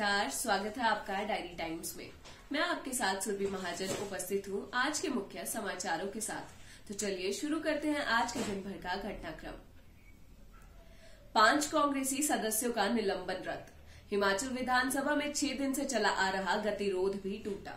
नमस्कार, स्वागत है आपका डायरी टाइम्स में। मैं आपके साथ सुरभि महाजन उपस्थित हूँ आज के मुख्य समाचारों के साथ। तो चलिए शुरू करते हैं आज के दिन भर का घटनाक्रम। 5 कांग्रेसी सदस्यों का निलंबन रद्द। हिमाचल विधानसभा में 6 दिन से चला आ रहा गतिरोध भी टूटा।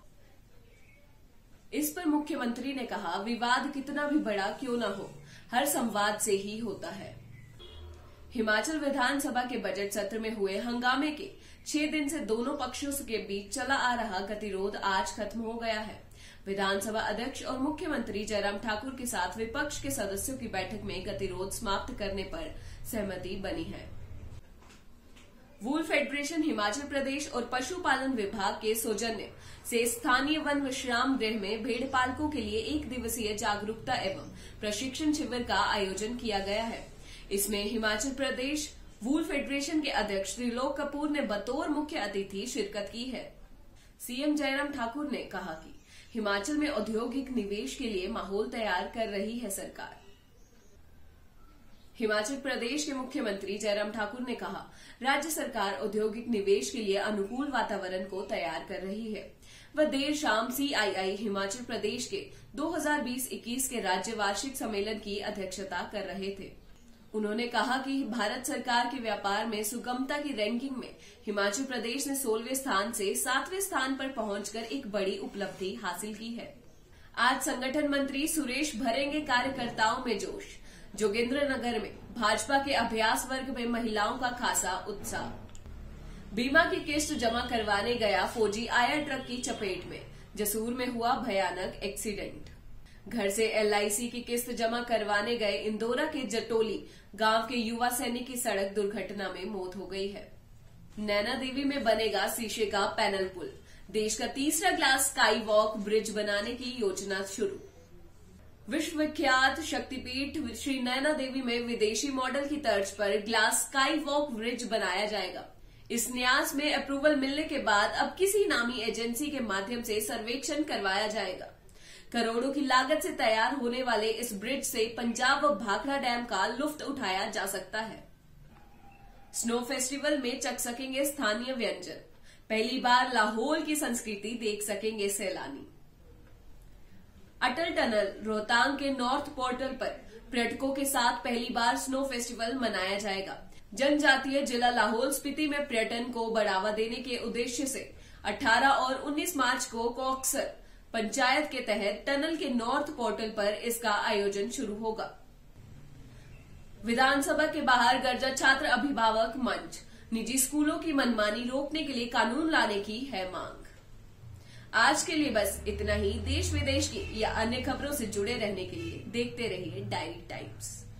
इस पर मुख्यमंत्री ने कहा, विवाद कितना भी बड़ा क्यों न हो, हर संवाद से ही होता है। हिमाचल विधानसभा के बजट सत्र में हुए हंगामे के 6 दिन से दोनों पक्षों के बीच चला आ रहा गतिरोध आज खत्म हो गया है। विधानसभा अध्यक्ष और मुख्यमंत्री जयराम ठाकुर के साथ विपक्ष के सदस्यों की बैठक में गतिरोध समाप्त करने पर सहमति बनी है। वूल फेडरेशन हिमाचल प्रदेश और पशुपालन विभाग के सौजन्य से स्थानीय वन विश्राम गृह में भेड़ पालकों के लिए 1 दिवसीय जागरूकता एवं प्रशिक्षण शिविर का आयोजन किया गया है। इसमें हिमाचल प्रदेश वूल फेडरेशन के अध्यक्ष त्रिलोक कपूर ने बतौर मुख्य अतिथि शिरकत की है। सीएम जयराम ठाकुर ने कहा कि हिमाचल में औद्योगिक निवेश के लिए माहौल तैयार कर रही है सरकार। हिमाचल प्रदेश के मुख्यमंत्री जयराम ठाकुर ने कहा, राज्य सरकार औद्योगिक निवेश के लिए अनुकूल वातावरण को तैयार कर रही है। वह देर शाम CII हिमाचल प्रदेश के 2020-21 के राज्य वार्षिक सम्मेलन की अध्यक्षता कर रहे थे। उन्होंने कहा कि भारत सरकार के व्यापार में सुगमता की रैंकिंग में हिमाचल प्रदेश ने 16वें स्थान से 7वें स्थान पर पहुंचकर एक बड़ी उपलब्धि हासिल की है। आज संगठन मंत्री सुरेश भरेंगे कार्यकर्ताओं में जोश। जोगिंद्रनगर में भाजपा के अभ्यास वर्ग में महिलाओं का खासा उत्साह। बीमा की किस्त जमा करवाने गया फौजी आया ट्रक की चपेट में। जसूर में हुआ भयानक एक्सीडेंट। घर से LIC की किस्त जमा करवाने गए इंदौरा के जटोली गांव के युवा सैनिक की सड़क दुर्घटना में मौत हो गई है। नैना देवी में बनेगा शीशे का पैनल पुल। देश का तीसरा ग्लास स्काई वॉक ब्रिज बनाने की योजना शुरू। विश्व विख्यात शक्तिपीठ श्री नैना देवी में विदेशी मॉडल की तर्ज पर ग्लास स्काई वॉक ब्रिज बनाया जाएगा। इस न्यास में अप्रूवल मिलने के बाद अब किसी नामी एजेंसी के माध्यम से सर्वेक्षण करवाया जाएगा। करोड़ों की लागत से तैयार होने वाले इस ब्रिज से पंजाब व भाखड़ा डैम का लुफ्त उठाया जा सकता है। स्नो फेस्टिवल में चख सकेंगे स्थानीय व्यंजन। पहली बार लाहौल की संस्कृति देख सकेंगे सैलानी। अटल टनल रोहतांग के नॉर्थ पोर्टल पर पर्यटकों के साथ पहली बार स्नो फेस्टिवल मनाया जाएगा। जनजातीय जिला लाहौल स्पीति में पर्यटन को बढ़ावा देने के उद्देश्य से 18 और 19 मार्च को कॉक्सर पंचायत के तहत टनल के नॉर्थ पोर्टल पर इसका आयोजन शुरू होगा। विधानसभा के बाहर गर्जा छात्र अभिभावक मंच। निजी स्कूलों की मनमानी रोकने के लिए कानून लाने की है मांग। आज के लिए बस इतना ही। देश विदेश की या अन्य खबरों से जुड़े रहने के लिए देखते रहिए डायरी टाइम्स।